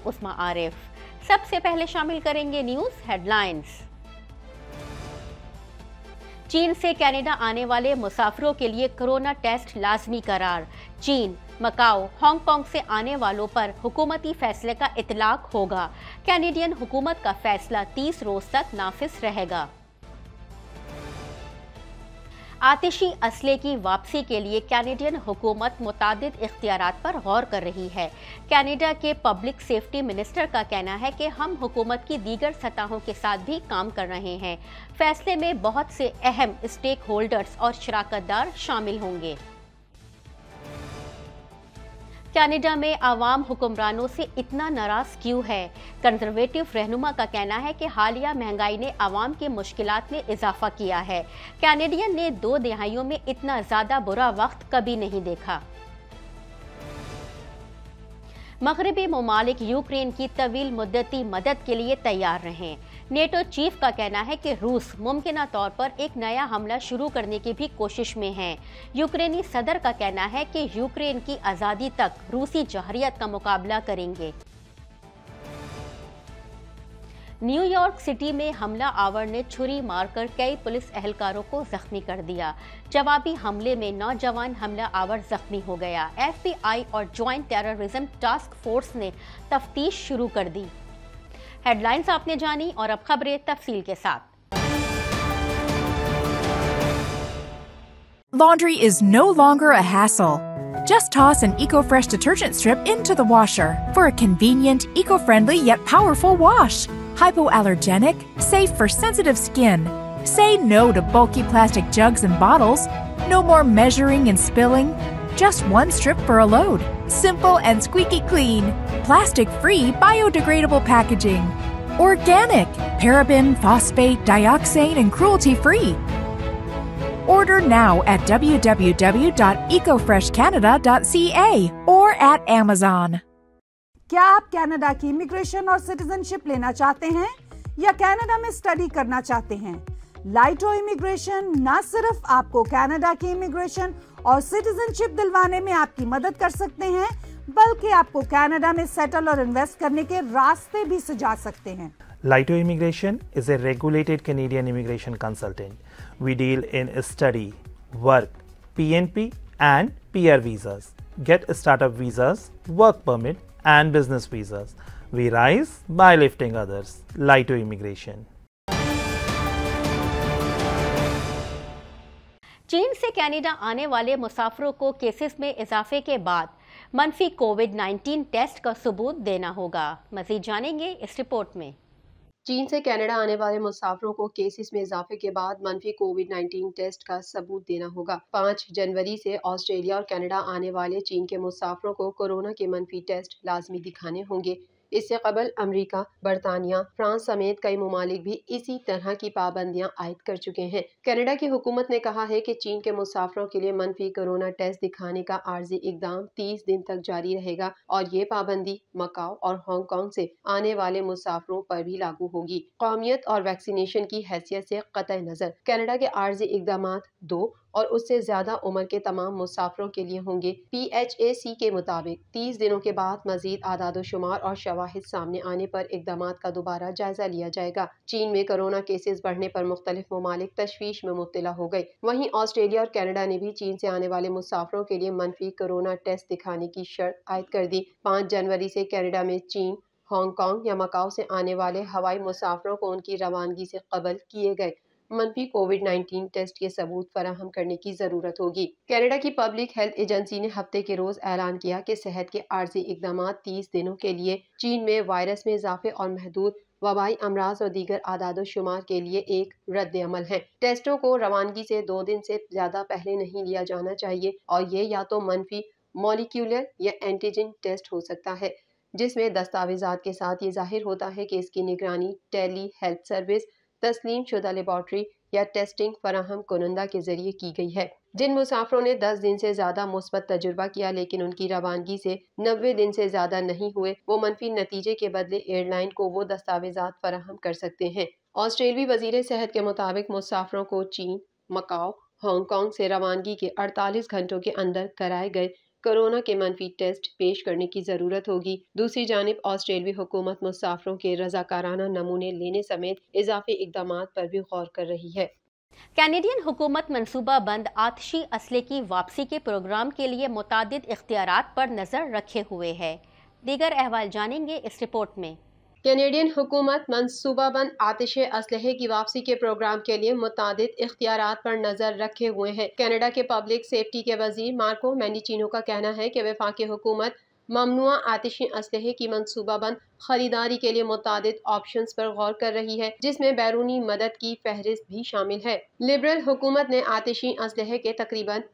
उस्मा आरिफ। सबसे पहले शामिल करेंगे न्यूज हेडलाइंस। चीन से कनाडा आने वाले मुसाफिरों के लिए कोरोना टेस्ट लाजमी करार। चीन, मकाओ, हांगकांग से आने वालों पर हुकूमती फैसले का इतलाक होगा। कैनेडियन हुकूमत का फैसला 30 रोज तक नाफिज रहेगा। आतिशी असले की वापसी के लिए कैनेडियन हुकूमत मुतादिद इख्तियारात पर गौर कर रही है। कनाडा के पब्लिक सेफ्टी मिनिस्टर का कहना है कि हम हुकूमत की दीगर सतहों के साथ भी काम कर रहे हैं। फैसले में बहुत से अहम स्टेक होल्डर्स और शराकतदार शामिल होंगे। कनाडा में आवाम हुक्मरानों से इतना नाराज क्यों है? कंजर्वेटिव रहनुमा का कहना है कि हालिया महंगाई ने आवाम की मुश्किलात में इजाफा किया है। कैनेडियन ने 2 दहाइयों में इतना ज्यादा बुरा वक्त कभी नहीं देखा। मगरबी ममालिक यूक्रेन की तवील मुद्दती मदद के लिए तैयार रहें। नेटो चीफ का कहना है कि रूस मुमकिना तौर पर एक नया हमला शुरू करने की भी कोशिश में है। यूक्रेनी सदर का कहना है कि यूक्रेन की आज़ादी तक रूसी जहरियत का मुकाबला करेंगे। न्यूयॉर्क सिटी में हमला आवर ने छुरी मारकर कई पुलिस एहलकारों को जख्मी कर दिया। जवाबी हमले में नौजवान हमला आवर जख्मी हो गया। FBI और ज्वाइंट टेररिज्म टास्क फोर्स ने तफ्तीश शुरू कर दी। हेडलाइंस आपने जानी और अब खबरें तफसील के साथ। Laundry is no longer a hassle. Just toss an EcoFresh detergent strip into the washer for a convenient, eco-friendly yet powerful wash. Hypoallergenic, safe for sensitive skin. Say no to bulky plastic jugs and bottles. No more measuring and spilling. Just one strip for a load. Simple and squeaky clean. Plastic-free, biodegradable packaging. Organic, paraben, phosphate, dioxane, and cruelty-free. Order now at www.ecofreshcanada.ca or at Amazon. क्या आप Canada की immigration और citizenship लेना चाहते हैं या Canada में study करना चाहते हैं? लाइटो इमिग्रेशन न सिर्फ आपको कनाडा की इमिग्रेशन और सिटीजनशिप दिलवाने में आपकी मदद कर सकते हैं, बल्कि आपको कनाडा में सेटल और इन्वेस्ट करने के रास्ते भी सुझा सकते हैं। Laito Immigration is a regulated Canadian immigration consultant. We deal in study, work, PNP and PR visas. Get startup visas, work permit and business visas. We rise by lifting others. Laito Immigration. चीन से Canada आने वाले मुसाफिरों को cases में इजाफे के बाद मनफी कोविड-19 टेस्ट का सबूत देना होगा। मजीद जानेंगे इस रिपोर्ट में। चीन से कनाडा आने वाले मुसाफिरों को केसेस में इजाफे के बाद मनफी कोविड-19 टेस्ट का सबूत देना होगा। 5 जनवरी से ऑस्ट्रेलिया और कनाडा आने वाले चीन के मुसाफिरों को कोरोना के मनफी टेस्ट लाजमी दिखाने होंगे। इससे कबल अमेरिका, बरतानिया, फ्रांस समेत कई ममालिक भी इसी तरह की पाबंदियां आयद कर चुके हैं। कनाडा की हुकूमत ने कहा है कि चीन के मुसाफिरों के लिए मनफी कोरोना टेस्ट दिखाने का आर्जी इकदाम 30 दिन तक जारी रहेगा और ये पाबंदी मकाओ और हांगकांग से आने वाले मुसाफिरों पर भी लागू होगी। कौमियत और वैक्सीनेशन की हैसियत से कतई नजर कनाडा के आर्जी इकदाम 2 और उससे ज्यादा उम्र के तमाम मुसाफिरों के लिए होंगे। PHAC के मुताबिक 30 दिनों के बाद मजीद आदादोशुमार और शवाहिद सामने आने पर इकदाम का दोबारा जायजा लिया जाएगा। चीन में कोरोना केसेस बढ़ने पर मुख्तलिफ ममालिक तशवीश में मुब्तला हो गए। वहीं ऑस्ट्रेलिया और कनाडा ने भी चीन से आने वाले मुसाफिरों के लिए मनफी कोरोना टेस्ट दिखाने की शर्त आयद कर दी। 5 जनवरी से कनाडा में चीन, हांगकांग या मकाओ से आने वाले हवाई मुसाफिरों को उनकी रवानगी से कबल किए गए मनफी कोविड-19 टेस्ट के सबूत फराहम करने की जरूरत होगी। कनाडा की पब्लिक हेल्थ एजेंसी ने हफ्ते के रोज ऐलान किया कि सेहत के आर्जी इकदाम 30 दिनों के लिए चीन में वायरस में इजाफे और महदूद वबाई अमराज और दीगर आदादो शुमार के लिए एक रद्द अमल है। टेस्टों को रवानगी से 2 दिन से ज्यादा पहले नहीं लिया जाना चाहिए और ये या तो मनफी मॉलिक्यूलर या एंटीजन टेस्ट हो सकता है, जिसमें दस्तावेजात के साथ ये जाहिर होता है कि इसकी निगरानी टेली हेल्थ सर्विस, तस्लीम शुदा लेबॉर्ट्री या टेस्टिंग फराहम कुनंदा के जरिए की गई है। जिन मुसाफिरों ने 10 दिन से ज्यादा मुस्बत तजुर्बा किया लेकिन उनकी रवानगी से 90 दिन से ज्यादा नहीं हुए, वो मनफी नतीजे के बदले एयरलाइन को वो दस्तावेजात फराहम कर सकते हैं। ऑस्ट्रेलियाई वजीर सेहत के मुताबिक मुसाफिरों को चीन, मकाओ, हांगकांग से रवानगी के 48 घंटों के अंदर कराए गए कोरोना के मनफी टेस्ट पेश करने की जरूरत होगी। दूसरी जानिब ऑस्ट्रेलियाई हुकूमत मुसाफिरों के रजाकाराना नमूने लेने समेत इजाफी इकदाम पर भी गौर कर रही है। कैनेडियन हुकूमत मनसूबा बंद आतिशी असले की वापसी के प्रोग्राम के लिए मुतादिद इख्तियारात पर नजर रखे हुए है। दीगर अहवाल जानेंगे इस रिपोर्ट में। कैनेडियन हुकूमत मनसूबाबंद आतिशे असलहे की वापसी के प्रोग्राम के लिए मुतादिद इख्तियारात पर नजर रखे हुए हैं। कनाडा के पब्लिक सेफ्टी के वजीर मार्को मेंडिचिनो का कहना है कि वफाकी हुकूमत ममनुआ आतिशी असलहे की मनसूबाबंद खरीदारी के लिए मुतादिद ऑप्शंस पर गौर कर रही है, जिसमें बैरूनी मदद की फहरिस्त भी शामिल है। लिबरल हुकूमत ने आतिशी असलहे के तकरीबन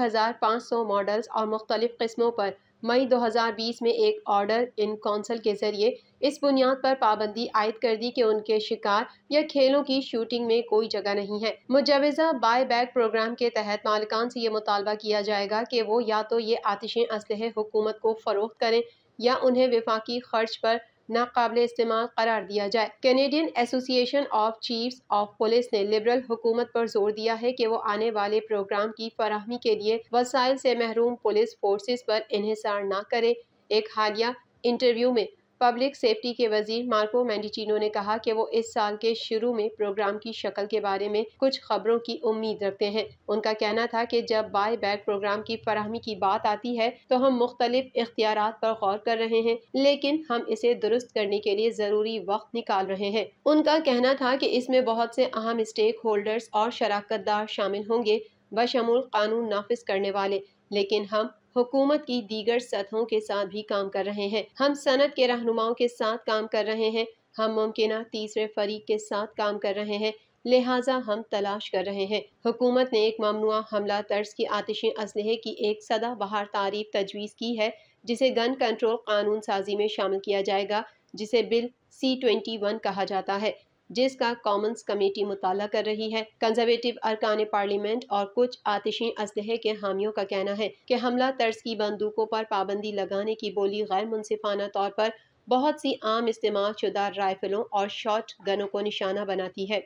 1500 मॉडल्स और मुख्तलिफ किस्मों पर मई 2020 में एक ऑर्डर इन काउंसिल के जरिए इस बुनियाद पर पाबंदी आयद कर दी कि उनके शिकार या खेलों की शूटिंग में कोई जगह नहीं है। मुजवजा बाय बैक प्रोग्राम के तहत मालिकान से ये मुतालबा किया जाएगा कि वो या तो ये आतिशी असलहे हुकूमत को फरोख्त करें या उन्हें वफाकी खर्च पर नाकाबिल इस्तेमाल करार दिया जाए। Canadian association of chiefs of police ने लिबरल हुकूमत पर जोर दिया है कि वो आने वाले प्रोग्राम की फराहमी के लिए वसाइल से महरूम पुलिस फोर्सेस पर इन्हिसार न करे। एक हालिया इंटरव्यू में पब्लिक सेफ्टी के वजीर मार्को मेंडिचिनो ने कहा कि वो इस साल के शुरू में प्रोग्राम की शक्ल के बारे में कुछ खबरों की उम्मीद रखते हैं। उनका कहना था कि जब बाय बैक प्रोग्राम की फराहमी की बात आती है तो हम मुख्तलिफ इख्तियारात पर गौर कर रहे हैं, लेकिन हम इसे दुरुस्त करने के लिए जरूरी वक्त निकाल रहे हैं। उनका कहना था कि इसमें बहुत से अहम स्टेक होल्डर्स और शराकतदार शामिल होंगे, बशमूल कानून नाफिज करने वाले, लेकिन हम हुकूमत की दीगर सतहों के साथ भी काम कर रहे हैं। हम सनत के रहनुमाओं के साथ काम कर रहे हैं, हम मुमकिना तीसरे फरीक के साथ काम कर रहे हैं, लिहाजा हम तलाश कर रहे हैं। हुकूमत ने एक ममनुआ हमला तर्ज की आतिशी असलहे की एक सदाबहार तारीफ तजवीज़ की है, जिसे गन कंट्रोल कानून साजी में शामिल किया जाएगा, जिसे बिल C-21 कहा जाता है, जिसका कॉमन्स कमेटी मुताला कर रही है। कंजर्वेटिव अरकान पार्लियामेंट और कुछ आतिशी असलहे के हामियों का कहना है कि हमला तर्ज की बंदूकों पर पाबंदी लगाने की बोली गैर मुनसिफाना तौर पर बहुत सी आम इस्तेमाल शुदा राइफलों और शॉट गनों को निशाना बनाती है।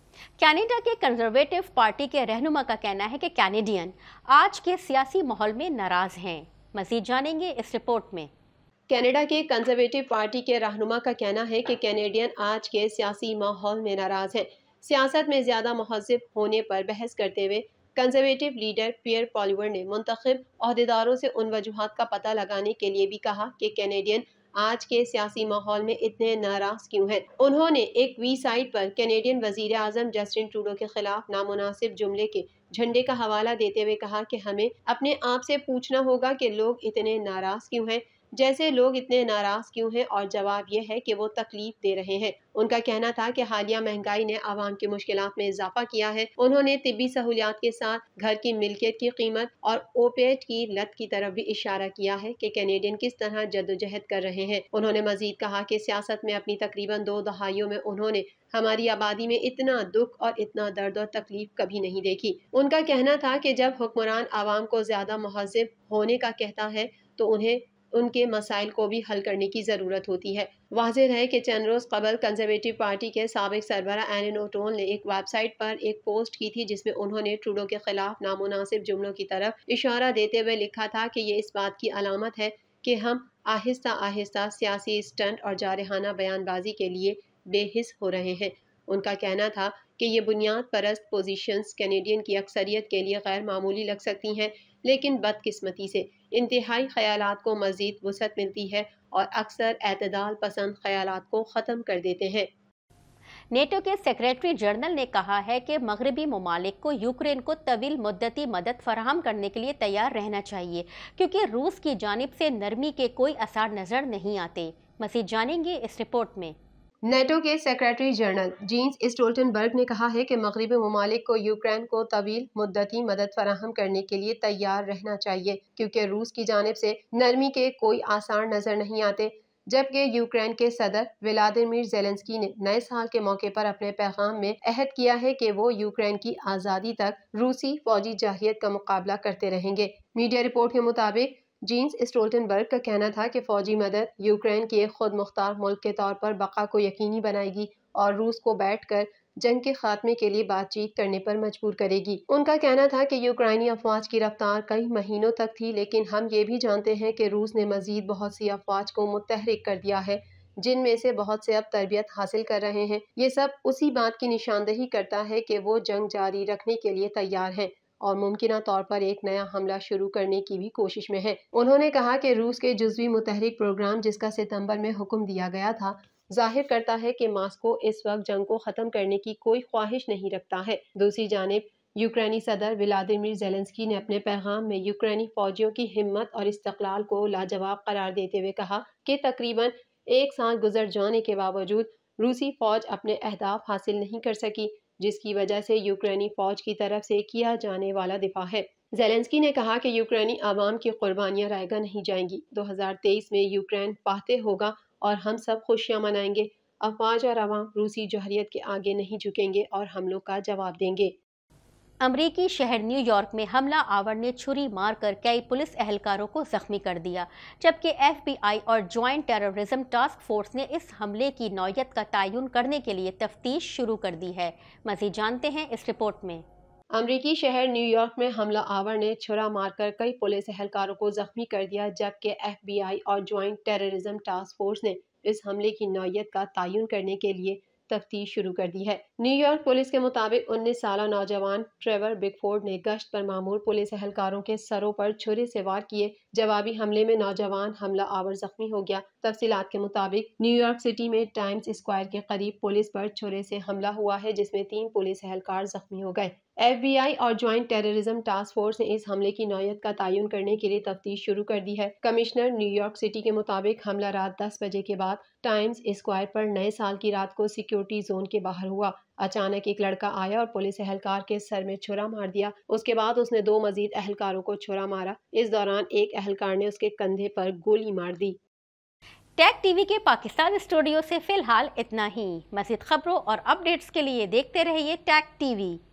कनाडा के कंजर्वेटिव पार्टी के रहनुमा का कहना है कि कैनेडियन आज के सियासी माहौल में नाराज हैं। मजीद जानेंगे इस रिपोर्ट में। कनाडा के कंजर्वेटिव पार्टी के रहनुमा का कहना है कि कैनेडियन आज के सियासी माहौल में नाराज हैं। सियासत में ज़्यादा महज़िब होने पर बहस करते हुए कंजर्वेटिव लीडर पियर पॉलिवर ने मुंतखब अहदेदारों से उन वजूहात का पता लगाने के लिए भी कहा कि कैनेडियन आज के सियासी माहौल में इतने नाराज क्यों हैं। उन्होंने एक वी साइट पर कैनेडियन वजीर आज़म जस्टिन ट्रूडो के खिलाफ नामुनासिब जुमले के झंडे का हवाला देते हुए कहा कि हमें अपने आप से पूछना होगा कि लोग इतने नाराज क्यों हैं, जैसे लोग इतने नाराज क्यों हैं, और जवाब यह है कि वो तकलीफ दे रहे हैं। उनका कहना था कि हालिया महंगाई ने आवाम की मुश्किलात में इजाफा किया है। उन्होंने तिब्बी सहूलियात के साथ घर की मिल्कियत की कीमत और ओपिएट की लत की तरफ भी इशारा किया है कि कैनेडियन किस तरह जद्दोजहद कर रहे हैं। उन्होंने मजीद कहा कि सियासत में अपनी तकरीबन 2 दहाइयों में उन्होंने हमारी आबादी में इतना दुख और इतना दर्द और तकलीफ कभी नहीं देखी। उनका कहना था कि जब हुक्मरान आवाम को ज्यादा महज़िब होने का कहता है तो उन्हें उनके मसाइल को भी हल करने की ज़रूरत होती है। वाज़ेह है कि चंद रोज़ कबल कंजर्वेटिव पार्टी के साबिक सरबरा एलन ओटोन ने एक वेबसाइट पर एक पोस्ट की थी, जिसमें उन्होंने ट्रूडो के खिलाफ नामुनासिब जुमलों की तरफ इशारा देते हुए लिखा था कि ये इस बात की अलामत है कि हम आहिस्ता आहिस्ता सियासी स्टंट और जारहाना बयानबाजी के लिए बेहिस हो रहे हैं। उनका कहना था कि ये बुनियाद परस्त पोजीशंस कैनेडियन की अक्सरियत के लिए गैर मामूली लग सकती हैं, लेकिन बदकिस्मती से इंतहाई ख्यालात को मजीद वसअत मिलती है और अक्सर एतदाल पसंद ख्यालात को ख़त्म कर देते हैं। नेटो के सेक्रेटरी जनरल ने कहा है कि मगरबी ममालिक को यूक्रेन को तवील मुद्दती मदद फराहम करने के लिए तैयार रहना चाहिए, क्योंकि रूस की जानिब से नरमी के कोई असर नज़र नहीं आते। मज़ीद जानेंगे इस रिपोर्ट में। नेटो के सेक्रेटरी जनरल जीन्स स्टोल्टनबर्ग ने कहा है कि मगरबी ममालिक को यूक्रेन को तवील मुद्दती मदद फराहम करने के लिए तैयार रहना चाहिए, क्योंकि रूस की जानिब से नरमी के कोई आसार नजर नहीं आते। जबकि यूक्रेन के सदर व्लादिमीर ज़ेलेंस्की ने नए साल के मौके पर अपने पैगाम में अहद किया है कि वो यूक्रेन की आज़ादी तक रूसी फौजी जाहियत का मुकाबला करते रहेंगे। मीडिया रिपोर्ट के मुताबिक जीन्स स्टोल्टनबर्ग का कहना था कि फौजी मदद यूक्रेन के खुद मुख्तार मुल्क के तौर पर बका को यकीनी बनाएगी और रूस को बैठकर जंग के खात्मे के लिए बातचीत करने पर मजबूर करेगी। उनका कहना था कि यूक्रेनी अफवाज की रफ्तार कई महीनों तक थी, लेकिन हम ये भी जानते हैं कि रूस ने मजीद बहुत सी अफवाज को मुतहरिक कर दिया है, जिनमें से बहुत से अब तरबियत हासिल कर रहे हैं। ये सब उसी बात की निशानदेही करता है कि वो जंग जारी रखने के लिए तैयार हैं और मुमकिना तौर पर एक नया हमला शुरू करने की भी कोशिश में है। उन्होंने कहा कि रूस के जुज़वी मुतहरिक प्रोग्राम, जिसका सितंबर में हुक्म दिया गया था, जाहिर करता है कि मास्को इस वक्त जंग को ख़त्म करने की कोई ख्वाहिश नहीं रखता है। दूसरी जानिब यूक्रेनी सदर व्लादिमीर ज़ेलेंस्की ने अपने पैगाम में यूक्रेनी फौजियों की हिम्मत और इस्तक़लाल को लाजवाब करार देते हुए कहा कि तकरीबन एक साल गुजर जाने के बावजूद रूसी फौज अपने अहदाफ हासिल नहीं कर सकी, जिसकी वजह से यूक्रेनी फौज की तरफ से किया जाने वाला दिफा है। ज़ेलेंस्की ने कहा कि यूक्रेनी आवाम की कुर्बानियां रायगा नहीं जाएंगी। 2023 में यूक्रेन फातेह होगा और हम सब खुशियां मनाएंगे। अफवाज और आवाम रूसी जौहरियत के आगे नहीं झुकेंगे और हमलों का जवाब देंगे। अमरीकी शहर न्यूयॉर्क में हमला आवर ने छुरी मारकर कई पुलिस एहलकारों को जख्मी कर दिया, जबकि FBI और ज्वाइंट टेररिज्म टास्क फोर्स ने इस हमले की नौयत का तयन करने के लिए तफ्तीश शुरू कर दी है। मज़ीद जानते हैं इस रिपोर्ट में। अमरीकी शहर न्यूयॉर्क में हमला आवर ने छुरा मारकर कई पुलिस एहलकारों को जख्मी कर दिया, जबकि FBI और ज्वाइंट टेररिज्म टास्क फोर्स ने इस हमले की नौयत का तयन करने के लिए तफ्तीश शुरू कर दी है। न्यूयॉर्क पुलिस के मुताबिक 19 साला नौजवान ट्रेवर बिगफोर्ड ने गश्त पर मामूर पुलिस एहलकारों के सरों पर छुरे से वार किए। जवाबी हमले में नौजवान हमला आवर जख्मी हो गया। तफसीलात के मुताबिक न्यूयॉर्क सिटी में टाइम्स स्क्वायर के करीब पुलिस पर छुरे से हमला हुआ है, जिसमें 3 पुलिस एहलकार जख्मी हो गए। FBI और ज्वाइंट टेररिज्म टास्क फोर्स ने इस हमले की नौयत का तयन करने के लिए तफ्तीश शुरू कर दी है। कमिश्नर न्यूयॉर्क सिटी के मुताबिक हमला रात 10 बजे के बाद टाइम्स स्क्वायर पर नए साल की रात को सिक्योरिटी जोन के बाहर हुआ। अचानक एक लड़का आया और पुलिस एहलकार के सर में छुरा मार दिया। उसके बाद उसने 2 मजीद एहलकारों को छुरा मारा। इस दौरान एक एहलकार ने उसके कंधे पर गोली मार दी। टैग टीवी के पाकिस्तान स्टूडियो से फिलहाल इतना ही। मज़ीद खबरों और अपडेट्स के लिए देखते रहिए टैग टीवी।